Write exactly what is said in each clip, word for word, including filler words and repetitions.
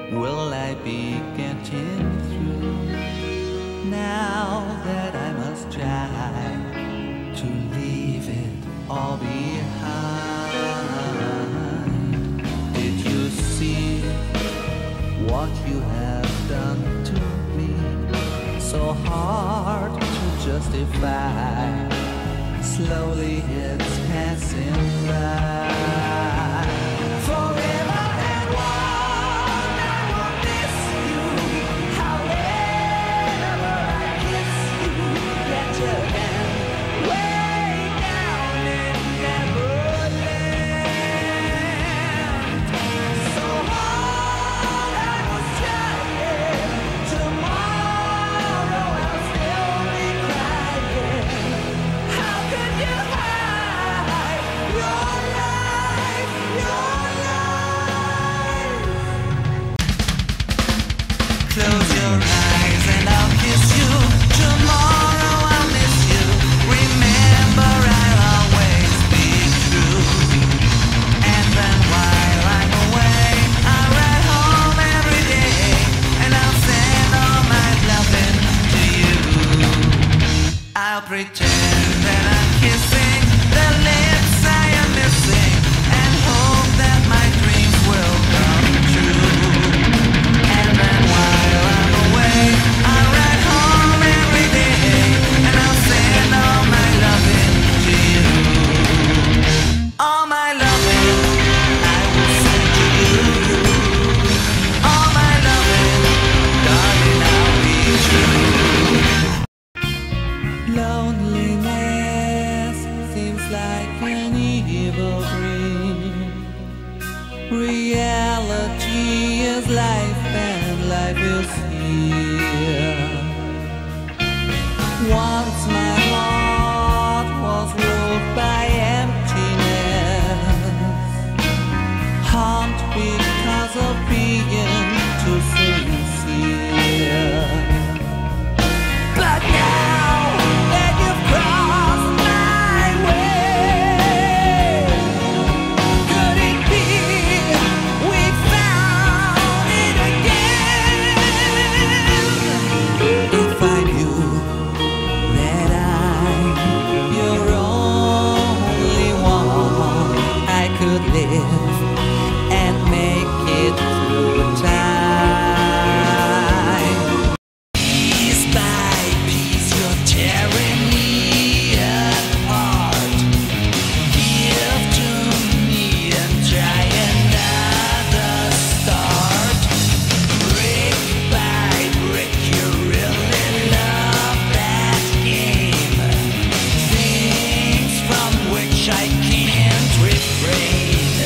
will I be getting through? Now that I must try to leave it all behind. Did you see what you have done to me? So hard to justify. Slowly it's passing by. Forever and one, I will miss you. However I kiss you, let your hand way down in Neverland. So hard I was trying. Tomorrow I'll still be crying. How could you hide your life, your life? Close your eyes and I'll kiss you. Tomorrow I'll miss you. Remember I'll always be true. And then while I'm away, I'll ride home every day, and I'll send all my loving to you. I'll pretend that I'm kissing the lips I am missing, and hope that my dreams will come true. And then while I'm away, I'll ride home every day, and I'll send all my loving to you. All my loving I will send to you. All my loving, darling, I'll be true. Loneliness seems like an evil dream. Reality is life, and life is here. Once my heart was ruled by emptiness, harmed because of being too sincere. But now that you've crossed my way, could it be we found it again? If I knew that I'm your only one, I could live and make it through time. Piece by piece, you're tearing me apart. Give to me and try another start. Brick by brick, you really love that game. Things from which I can't refrain.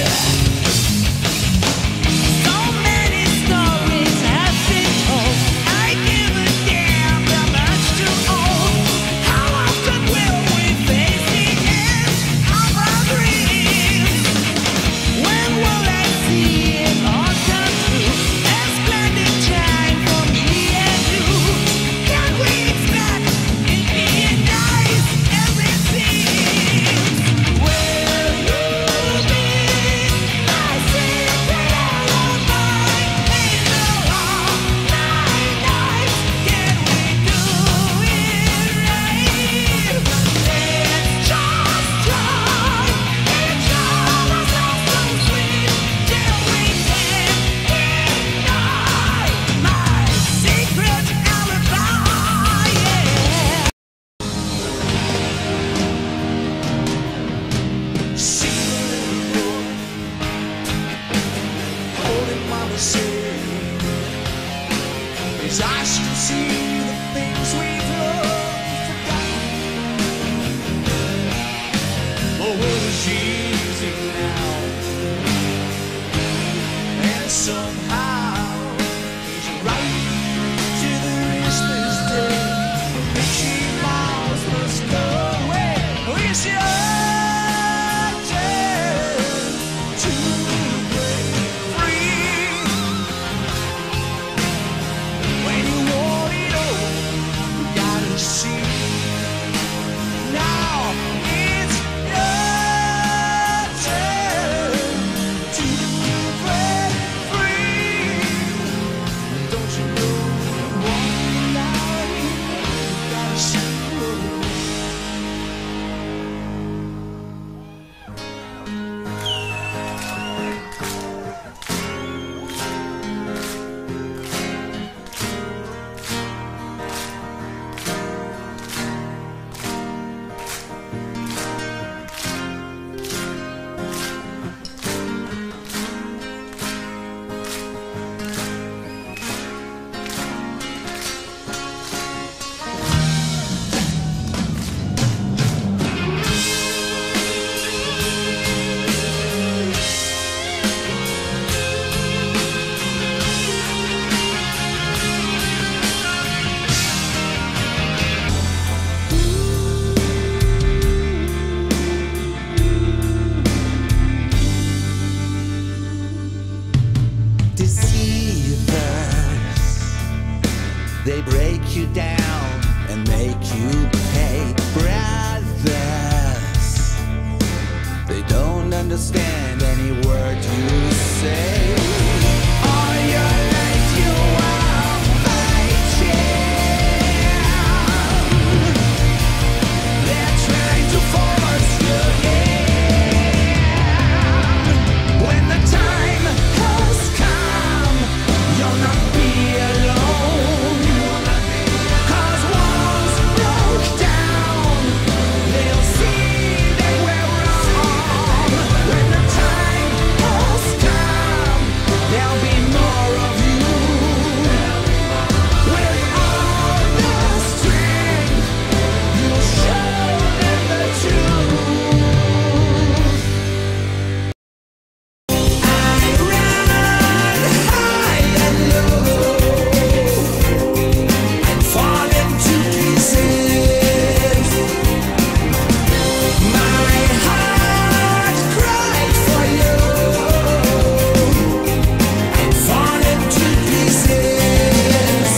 So many stories have been told. I give a damn how much to own. How often will we face the end of our dreams? When will I see it all come true? A splendid time for me and you. Can we expect it being nice as it seems? Will you be my secret alibi in the long night nights? Can we do it right? Let's just try and show ourselves so sweet till we can't deny my secret alibi. Yeah. See the little boy holding mama's hand. His eyes can see the things we've long forgotten. The world is easy now, and somehow he's right to the Christmas day. Mickey Mouse must go away. It's your turn to break free. When you want it all, you gotta see. Now it's your turn to break free. They break you down and make you pay. Brothers, they don't understand any word you say. All your life you are fighting. They're trying to force you in. When the time has come, you'll not be alone. 'Cause walls broke down, they'll see that we're wrong. When the time has come, there'll be more of you. With all the strength, you'll show them the truth. I run high and low and fall into pieces. My heart cried for you and fall into pieces.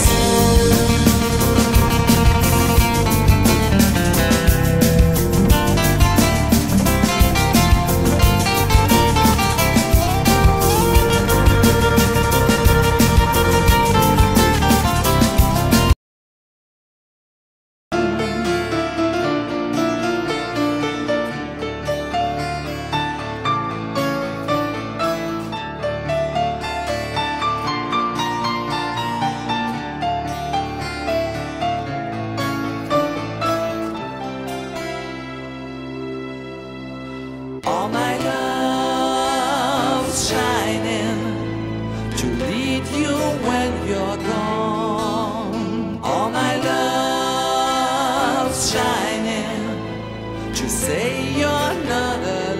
All my love's shining to lead you when you're gone. All my love's shining to say you're not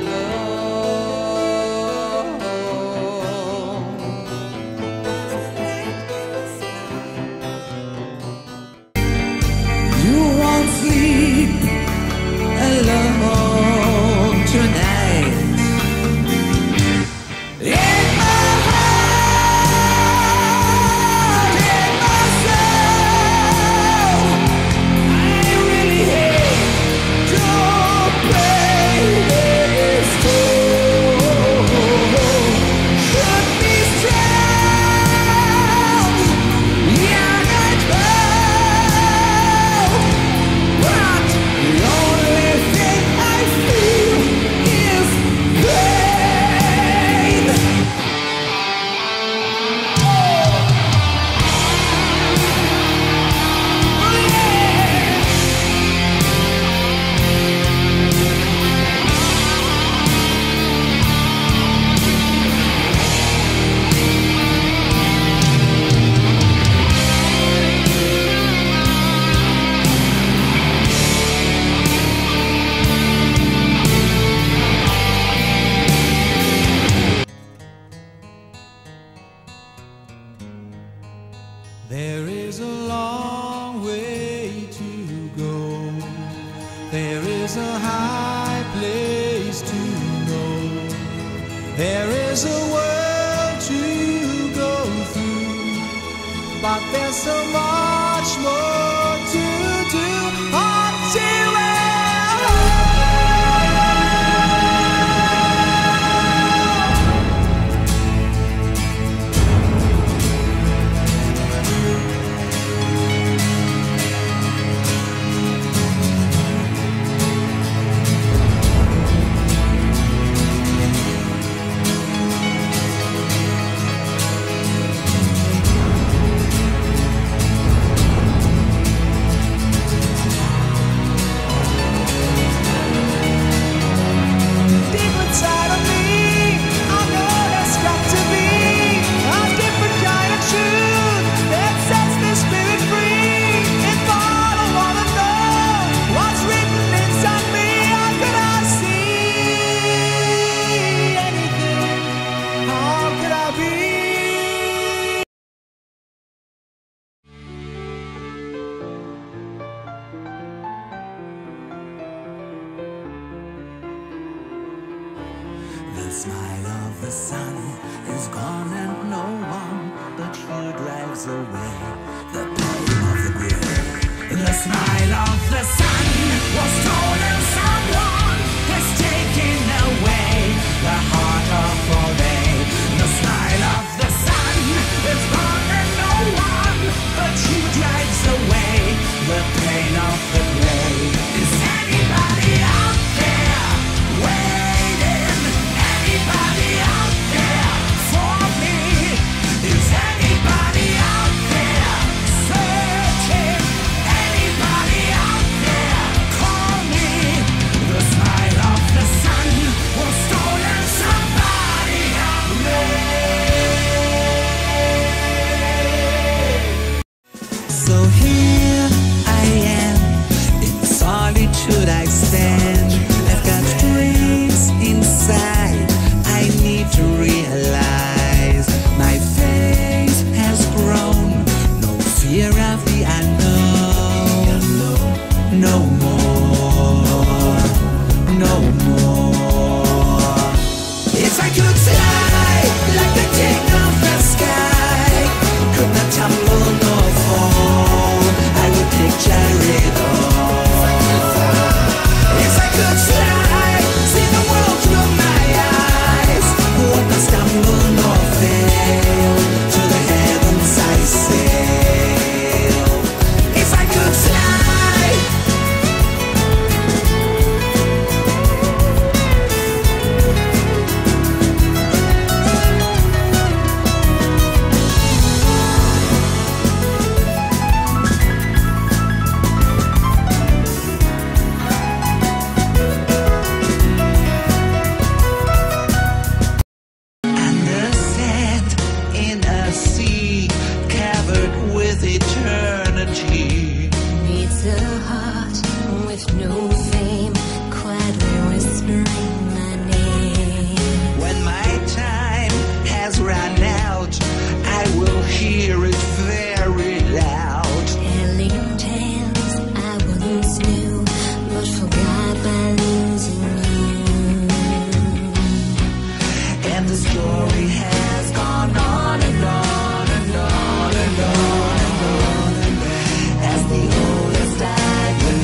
alone. You won't sleep alone tonight. In my heart, in my soul, I really hate to play this toll. Should be strong, young and bold, but the only thing I feel is pain. Oh, yeah. There is a long way to go. There is a high place to know. There is a world to go through, but there's so much more to do until The smile of the sun is gone and no one but he drives away the pain. the sun was stolen. Someone has taken away the heart of all day. The smile of the sun is gone and no one but you drives away the pain of the play. Is anybody out there waiting? Anybody out there for me? Is anybody out there searching? Anybody out there call me? The smile of the sun was stolen. Somebody help me. So here I am, in solitude I stand. I've got dreams inside, I need to realize. My faith has grown, no fear of the unknown. No more, no more. If I could fly like the king of the sky, could not tumble nor fall, I would picture it all. If I could fly, see the world through my eyes, would not stumble nor fail, to the heavens I sail. If I could fly. And the sand in a sea covered with eternity. Beats a heart with no fame, quietly whispering my name. When my time has run out, I will hear it very loud. Telling tales I once knew, but forgot by losing you. And the story has gone on and on and on and on and on and on. As the oldest died, the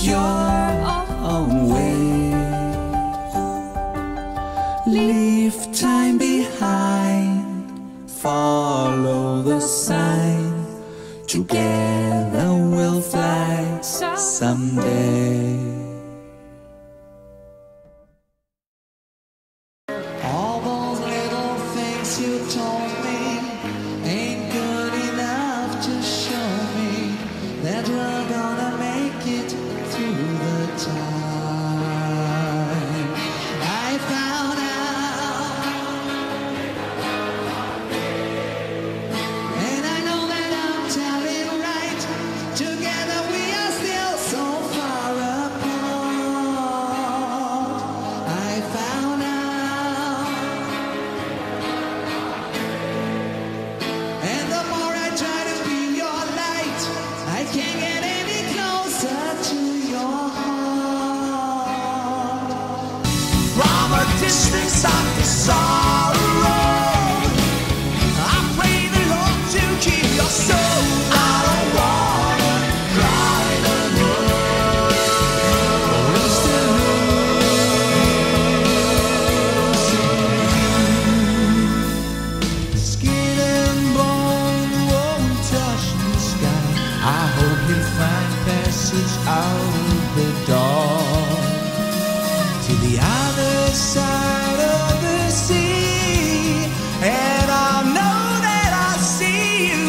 your own way. Leave time behind, follow the sign. Together we'll fly someday. All those little things you told me ain't good enough to show me that we're gonna make it through the time. I found out, and I know that I'm telling right. Together we are still so far apart. I found out, and the more I try to be your light, I can't get any closer to your heart. From a distance of the sorrow, I pray the Lord to keep your soul. I don't wanna cry no more. It's the losing. Skin and bone won't touch the sky. I hope you find passage out of the dark to the other side of the sea, and I'll know that I'll see you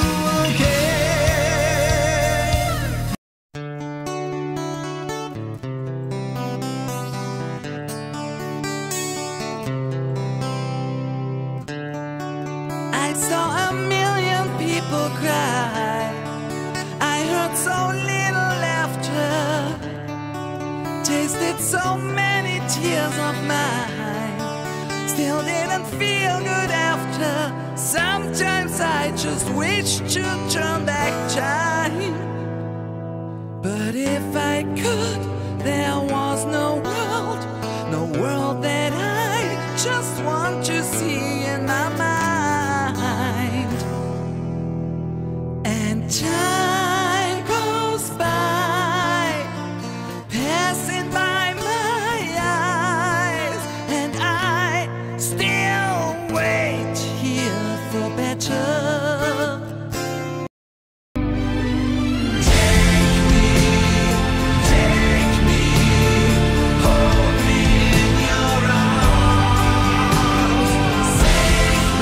again. I saw a million people cry. I heard so little laughter, tasted so many tears of mine. Still didn't feel good after. Sometimes I just wish to turn back time. But if I could, there was no world, no world that I just want to see in my mind. And time goes by, passing by my eyes, and I still wait here for better. Take me, hold me in your arms, save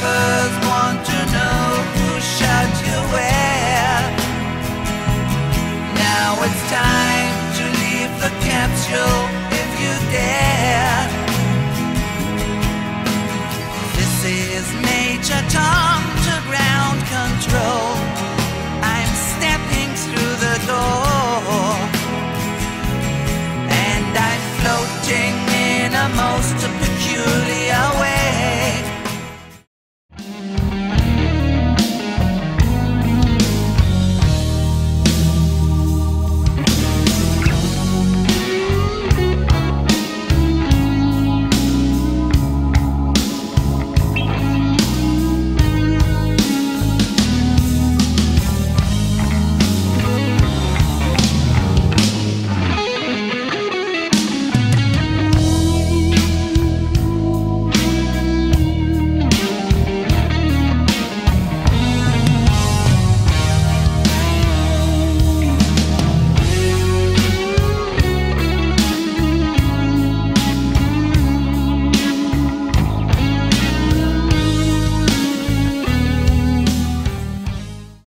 photographers want to know who shot you where. Now it's time to leave the capsule